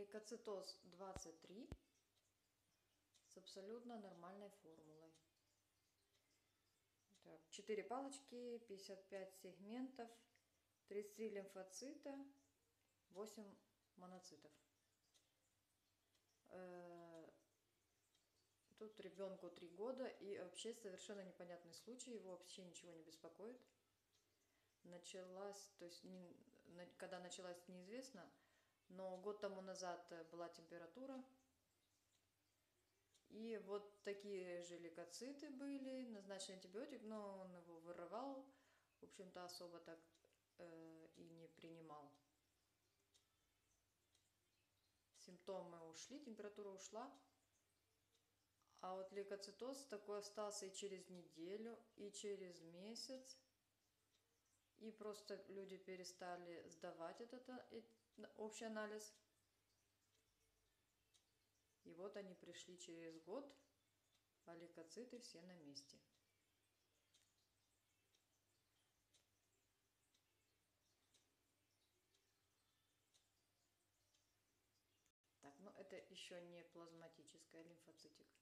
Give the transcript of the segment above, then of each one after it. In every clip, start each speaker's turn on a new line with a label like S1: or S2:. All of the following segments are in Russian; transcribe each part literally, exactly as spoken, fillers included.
S1: Лейкоцитоз двадцать три с абсолютно нормальной формулой. Так, четыре палочки, пятьдесят пять сегментов, тридцать три лимфоцита, восемь моноцитов. Тут ребенку три года, и вообще совершенно непонятный случай, его вообще ничего не беспокоит. Началась, то есть не, когда началась, неизвестно, но год тому назад была температура, и вот такие же лейкоциты были, назначен антибиотик, но он его вырывал, в общем-то особо так э, и не принимал. Симптомы ушли, температура ушла. А вот лейкоцитоз такой остался и через неделю, и через месяц. И просто люди перестали сдавать этот общий анализ. И вот они пришли через год, а лейкоциты все на месте. Так, ну это еще не плазматическая лимфоцитик.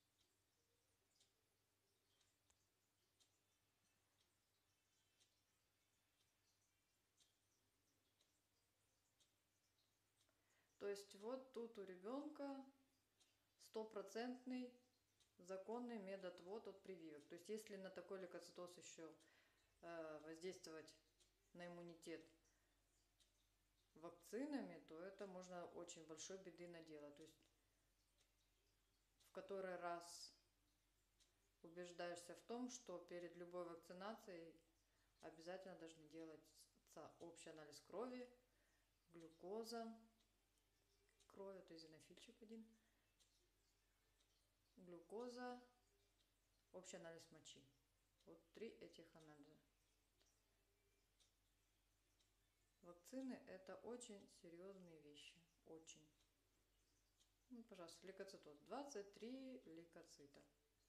S1: То есть вот тут у ребенка стопроцентный законный медотвод от прививок. То есть если на такой лейкоцитоз еще э, воздействовать на иммунитет вакцинами, то это можно очень большой беды наделать. То есть в который раз убеждаешься в том, что перед любой вакцинацией обязательно должны делаться общий анализ крови, глюкоза, крови, это эозинофильчик один, глюкоза, общий анализ мочи. Вот три этих анализа. Вакцины – это очень серьезные вещи, очень. Ну, пожалуйста, лейкоцитоз. двадцать три лейкоцита.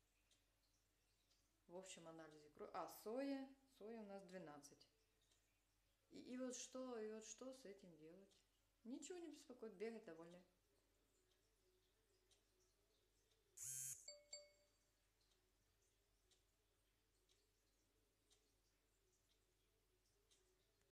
S1: В общем анализе крови. А, соя. Соя у нас двенадцать. И, и вот что, и вот что с этим делать? Ничего не беспокоит, бегать довольны.